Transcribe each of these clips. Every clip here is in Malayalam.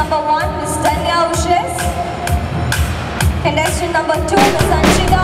number 1, Miss Tanya Ushes. Contestant number 2, Miss Anshika.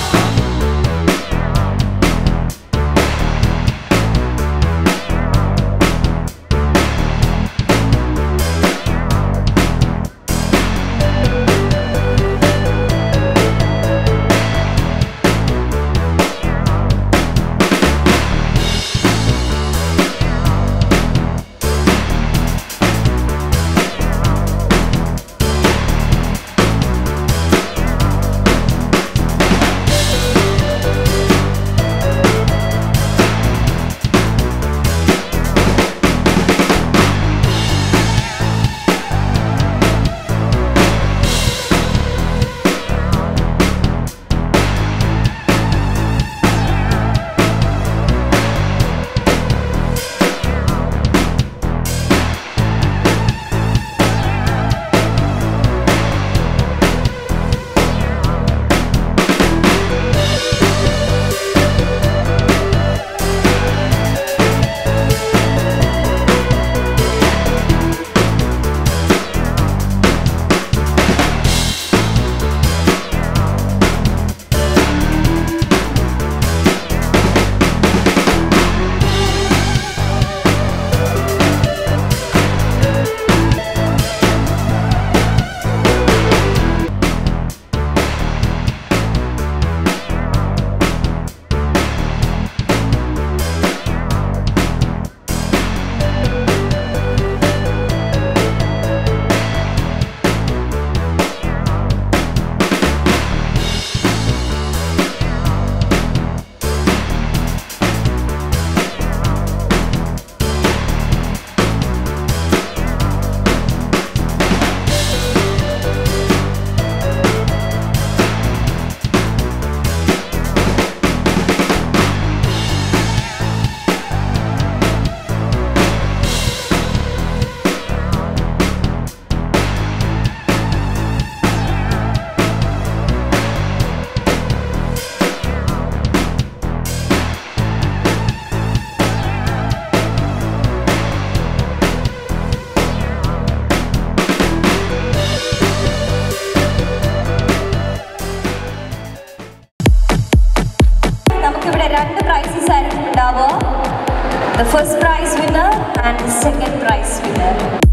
The first prize winner and the second prize winner.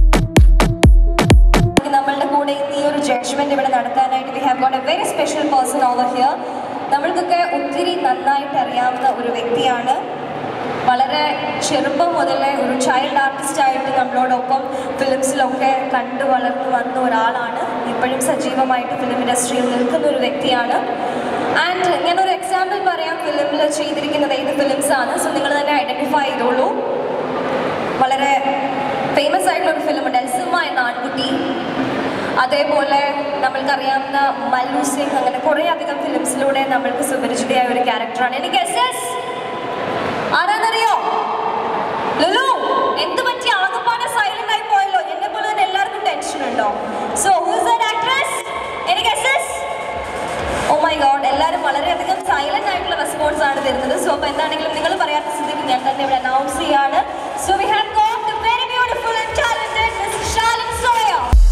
നമ്മളുടെ കൂടെ ഈ ഒരു ജഡ്ജ്മെന്റ് ഇവിടെ നടത്താനായിട്ട് we have got a very special person over here. നമ്മൾക്കൊക്കെ ഒത്തിരി നന്നായിട്ട് അറിയാവുന്ന ഒരു വ്യക്തിയാണ്. വളരെ ചെറുപ്പം മുതലേ ഒരു ചൈൽഡ് ആർട്ടിസ്റ്റായിട്ട് നമ്മളോടൊപ്പം ഫിലിംസിലൊക്കെ കണ്ടു വളർന്നു വന്ന ഒരാളാണ്. ഇപ്പോഴും സജീവമായിട്ട് ഫിലിം ഇൻഡസ്ട്രിയിൽ നിൽക്കുന്ന ഒരു വ്യക്തിയാണ്. ആൻഡ് ഞാനൊരു എക്സാമ്പിൾ പറയാം ഫിലിമിൽ ചെയ്തിരിക്കുന്നത് ഏത് ഫിലിംസാണ്. സോ നിങ്ങൾ തന്നെ ഐഡൻറ്റിഫൈ ചെയ്തോളൂ. വളരെ ഫേമസ് ആയിട്ടുള്ളൊരു ഫിലിമുണ്ട് എൽസിമ്മ എന്ന ആൺകുട്ടി. അതേപോലെ നമ്മൾക്കറിയാവുന്ന മല്ലു സിംഗ്. അങ്ങനെ കുറേ അധികം ഫിലിംസിലൂടെ നമ്മൾക്ക് സുപരിചിതയായ ഒരു ക്യാരക്ടറാണ്. എനിക്ക് എസ് ആരാന്നറിയോ? ലുലു. എന്ത് പറ്റി ആകപ്പാടെ സൈലന്റ് ആയി പോയല്ലോ? എന്നെ പോലെ തന്നെ എല്ലാവർക്കും ടെൻഷൻ ഉണ്ടോ? So who's that actress? എനിക്ക് എസ് ഓ മൈ ഗോഡ്, എല്ലാവരും വളരെയധികം സൈലന്റ് ആയിട്ടുള്ള റെസ്പോൺസ് ആണ് തരുന്നത്. സോ അപ്പോൾ എന്താണെങ്കിലും നിങ്ങൾ പറയാത്ത സ്ഥിതിക്ക് ഞാൻ തന്നെ ഇവിടെ അനൗൺസ് ചെയ്യാണ്. So we have got the very beautiful and talented Miss Shalin Zoya.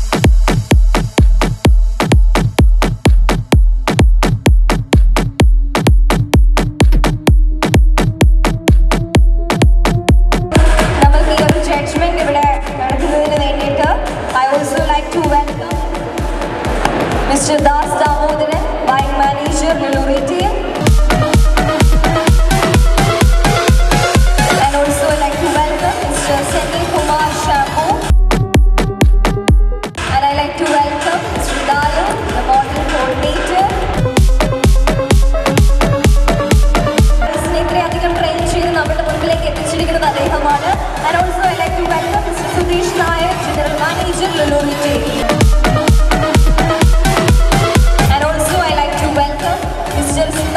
നമ്മൾക്ക് ഈ ഒരു ജഡ്ജ്മെന്റ് ഇവിടെ നടത്തുന്നതിന് വേണ്ടിയിട്ട് I also like to welcome Mister Das Damodaran, buying manager, Lulu Beauty. And also I'd like to welcome Mr. Senil Kumar Shamu. And I'd like to welcome Mr. Dalu, the model coordinator. ഇത്രയധികം ട്രെയിൻ ചെയ്ത് നമ്മുടെ മുൻപിലേക്ക് എത്തിച്ചിരിക്കുന്നത് അദ്ദേഹമാണ്. And also I'd like to welcome Mr. Sudesh Nayak, General Manager, Lulu Beauty. And also I like to welcome Mr.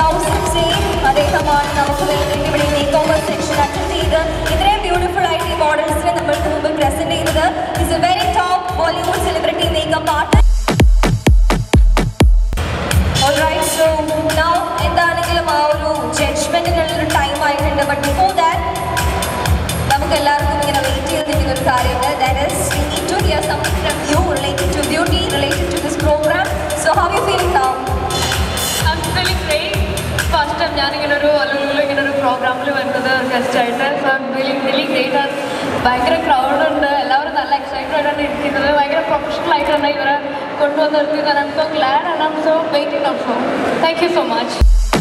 ഞാനിങ്ങനൊരു ഇങ്ങനൊരു പ്രോഗ്രാമിൽ വരുന്നത് ഗസ്റ്റായിട്ട്. So really great. ഭയങ്കര ക്രൗഡുണ്ട്, എല്ലാവരും നല്ല എക്സൈറ്റഡ് ആയിട്ടാണ് ഇരിക്കുന്നത്. ഭയങ്കര പ്രൊഫഷണൽ ആയിട്ടാണ് ഇവരെ കൊണ്ടുവന്ന് നിർത്തിയത്. I'm so glad and I'm so waiting of so thank you so much.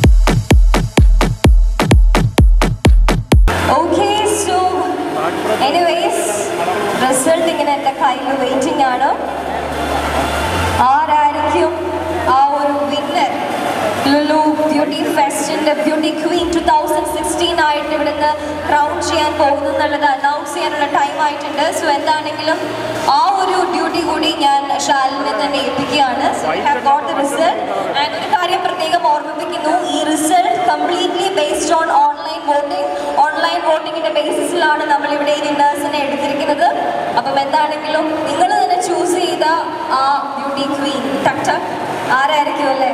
Okay, so anyways result ഇങ്ങനെ എൻ്റെ കയ്യിൽ വെയിറ്റിംഗ് ആണ്. ആരായിരിക്കും ആ ഒരു വിന്നർ? ലുലു ബ്യൂട്ടി ഫെസ്റ്റിൻ്റെ ബ്യൂട്ടി ക്വീൻ 2016 ആയിട്ട് ഇവിടുന്ന് ക്രൗൺ ചെയ്യാൻ പോകുന്നു എന്നുള്ളത് അനൗൺസ് ചെയ്യാനുള്ള ടൈം ആയിട്ടുണ്ട്. സോ എന്താണെങ്കിലും ആ ഒരു ഡ്യൂട്ടി കൂടി ഞാൻ ഷാലിനെ തന്നെ ഏൽപ്പിക്കുകയാണ്. So we have got the result. And ഒരു കാര്യം പ്രത്യേകം ഓർമ്മിപ്പിക്കുന്നു, ഈ result completely based on online voting. Online വോട്ടിങ്ങിൻ്റെ ബേസിസിലാണ് നമ്മളിവിടെ ഈ വിന്നേഴ്സിനെ എടുത്തിരിക്കുന്നത്. അപ്പം എന്താണെങ്കിലും നിങ്ങൾ തന്നെ ചൂസ് ചെയ്ത ആ ബ്യൂട്ടി ക്വീൻ ടക് ടക് ആരായിരിക്കും അല്ലേ?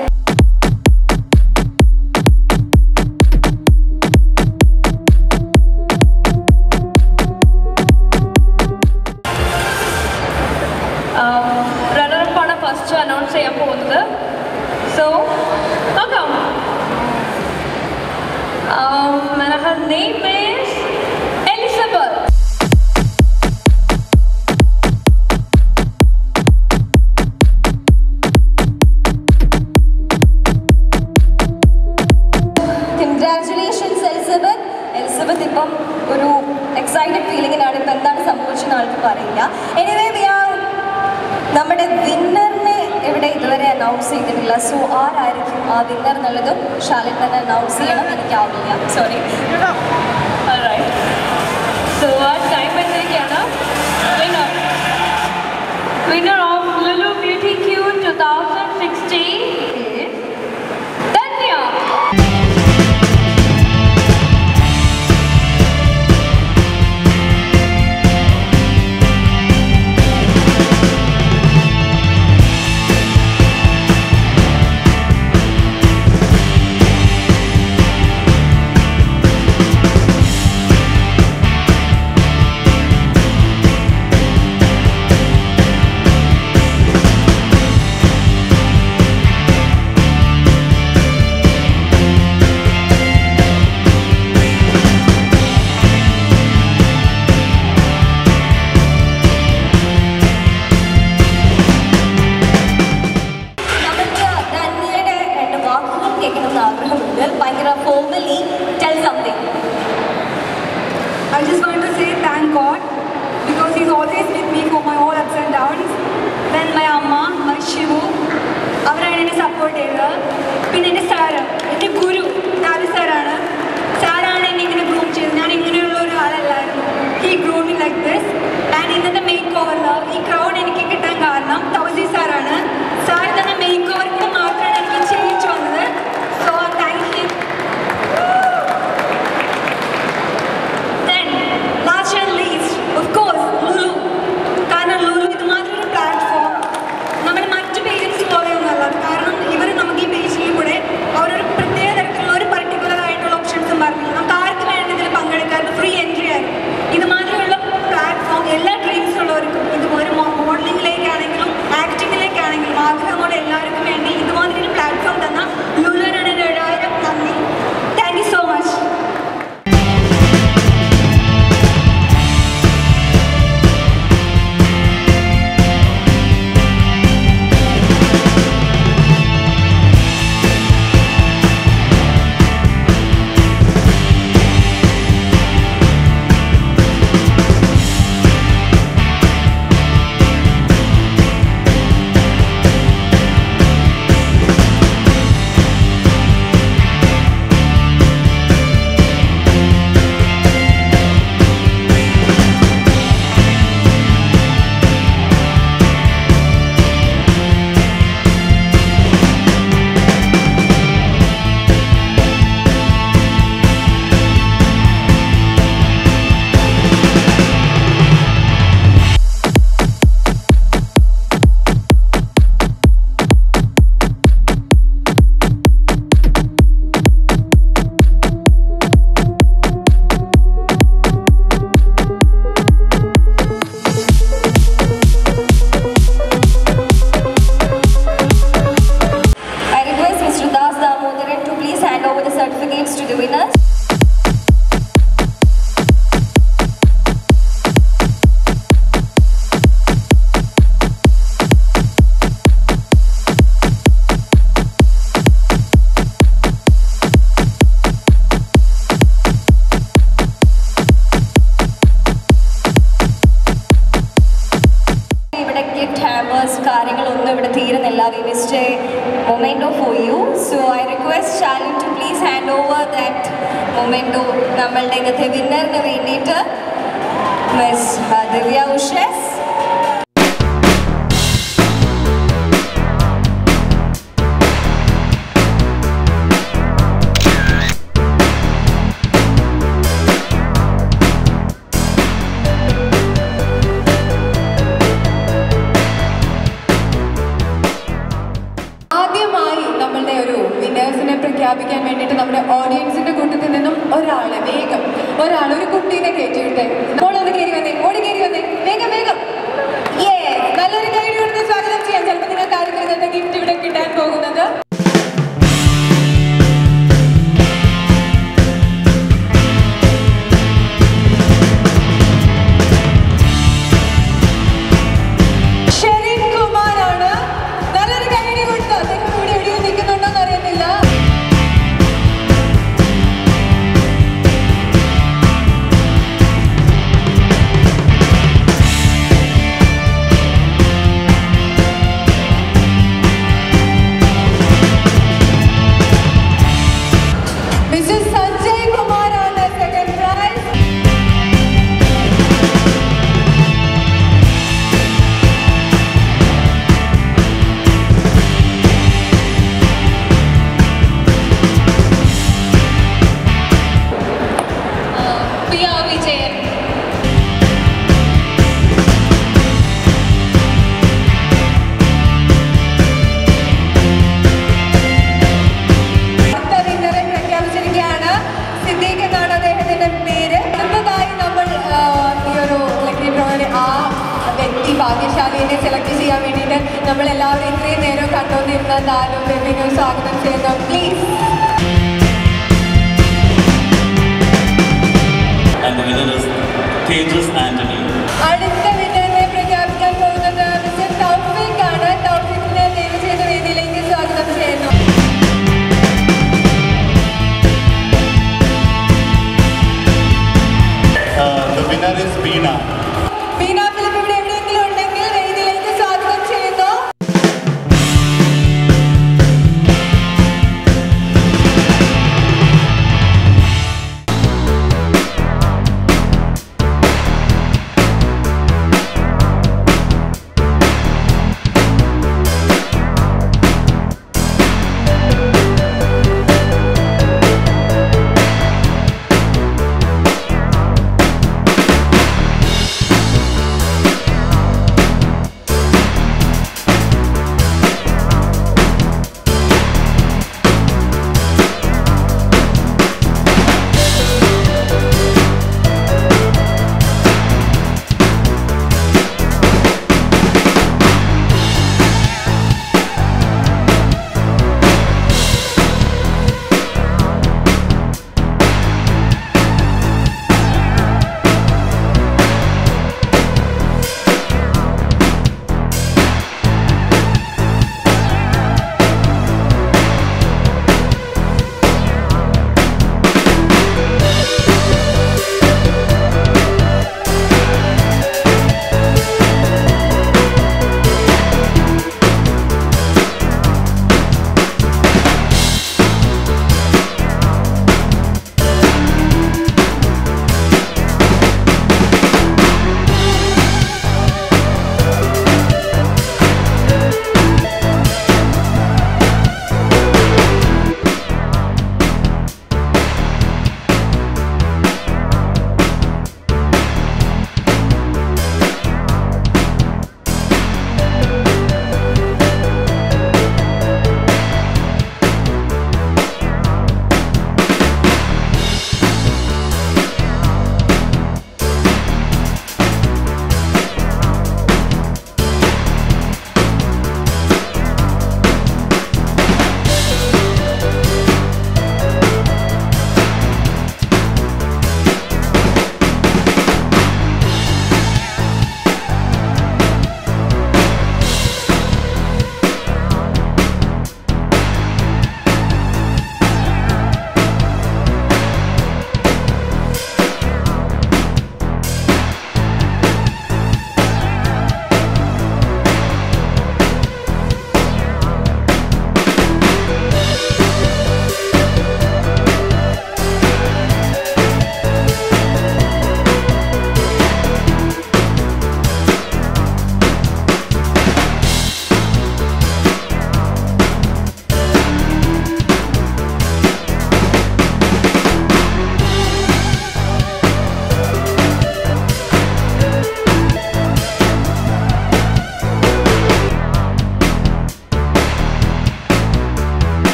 റണ്ണറപ്പാണ് ഫസ്റ്റ് അനൗൺസ് ചെയ്യാൻ പോകുന്നത്. സോ നോക്കാം. her name is Elizabeth. Congratulations Elizabeth. Elizabeth ഇപ്പം ഒരു എക്സൈറ്റഡ് ഫീലിങ്ങിനാണ്. ഇപ്പം എന്താണ് സംഭവിച്ചെന്ന് ആൾക്ക് പറയില്ല. എനിവേ വി ആർ നമ്മുടെ വിന്നറിനെ ഇവിടെ ഇതുവരെ അനൗൺസ് ചെയ്തിട്ടില്ല. സോ ആരായിരിക്കും ആ വിന്നർ എന്നുള്ളതും ഷാലിൻ തന്നെ അനൗൺസ് ചെയ്യണം. എനിക്കാവില്ല, സോറി. സോ ആ ടൈം വന്നിരിക്കുകയാണ്. Winner of Lulu beauty queen 2016 Dhanya. I just want to say thank God because He's always with me for my all ups and downs. Then my Amma, my Shivu, അവരാണ് എന്നെ സപ്പോർട്ട് ചെയ്തത്. പിന്നെ എൻ്റെ സാറ്, എൻ്റെ ഗുരു നാല് സാറാണ്. സാറാണ് എന്നെ ഇങ്ങനെ ഗ്രൂം ചെയ്തത്. ഞാൻ ഇങ്ങനെയുള്ള ഒരാളല്ലായിരുന്നു. He groom me like this. And ഇന്നത്തെ മേക്ക് ഓവറിൽ ഈ ക്രൗഡ് എനിക്ക് കിട്ടാൻ കാരണം തൗസി സാറാണ്. സാർ തന്നെ മേക്ക് ഓവർ കൂടെ മാത്രമാണ് എനിക്ക് ചെയ്യിച്ചു വന്നത്. So thank you. കാരണം ഇവർ നമുക്ക് ഈ പേജിൽ arranged a memento for you. So I request Shalin to please hand over that memento നമ്മളുടെ ഇന്നത്തെ വിന്നറിന് വേണ്ടിയിട്ട് മിസ് ദിവ്യ ഉഷസ്. പ്രഖ്യാപിക്കാൻ വേണ്ടിയിട്ട് നമ്മുടെ ഓഡിയൻസിന്റെ കൂട്ടത്തിൽ നിന്നും ഒരാൾ ഒരു കുട്ടീനെ കയറ്റിവിട്ടെ. ഓളൊന്ന് കയറി വന്നേ, ഓടി കയറി വന്നേ, വേഗം വേഗം. നല്ലൊരു കൈ കൊടുത്ത് സ്വാഗതം ചെയ്യാം. ചിലപ്പോൾ നിങ്ങൾക്ക് ആർക്കും ഇന്നത്തെ ഗിഫ്റ്റ് ഇവിടെ കിട്ടാൻ പോകുന്നത്. ഭാഗ്യശാലിയെ സെലക്ട് ചെയ്യാൻ വേണ്ടിയിട്ട് നമ്മളെല്ലാവരും ഇത്രയും നേരം കണ്ടുകൊണ്ടിരുന്ന ദാനു ബേബിനെ സ്വാഗതം ചെയ്യുന്നു. പ്ലീസ്. അടുത്ത വിന്നറിനെ പ്രഖ്യാപിക്കാൻ പോകുന്നത് മിസ്റ്റർ തൗഫീഖ് ആണ്. തൗഫീഖിനെ ദയവ് ചെയ്ത വേദിയിലേക്ക് സ്വാഗതം ചെയ്യുന്നു. The winner is Veena. Veena Philip ഇവിടെ എവിടെയെങ്കിലും ഉണ്ടെങ്കിൽ വേദിയിലേക്ക് സ്വാഗതം ചെയ്യുന്നു.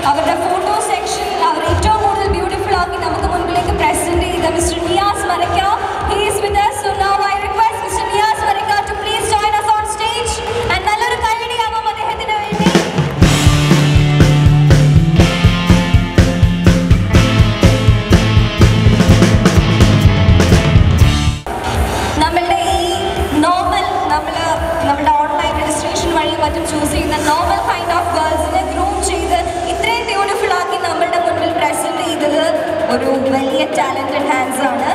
അവരുടെ ഫോട്ടോ സെക്ഷൻ അവർ ഏറ്റവും കൂടുതൽ ബ്യൂട്ടിഫുൾ ആക്കി നമുക്ക് മുൻപിലേക്ക് പ്രസന്റ് ചെയ്ത Mister Niyas Marakka. He is with us, so now I request Mr. Niyaz Marika to please join us on stage. And നല്ലൊരു കൈയടിയാവാം അദ്ദേഹത്തിന് വേണ്ടി. നമ്മളുടെ ഈ നോർമൽ നമ്മുടെ ഓൺലൈൻ രജിസ്ട്രേഷൻ വഴി മറ്റും ചൂസ് ചെയ്യുന്ന നോർമൽ കൈൻഡ് ഓഫ് ഗേൾസിനെ ഗ്രൂം ചെയ്ത് ഇത്രയും ബ്യൂട്ടിഫുൾ ആക്കി നമ്മളുടെ മുൻപിൽ പ്രസന്റ് ചെയ്തത് ഒരു വലിയ ടാലന്റഡ് ഹാൻഡ്സ് ആണ്.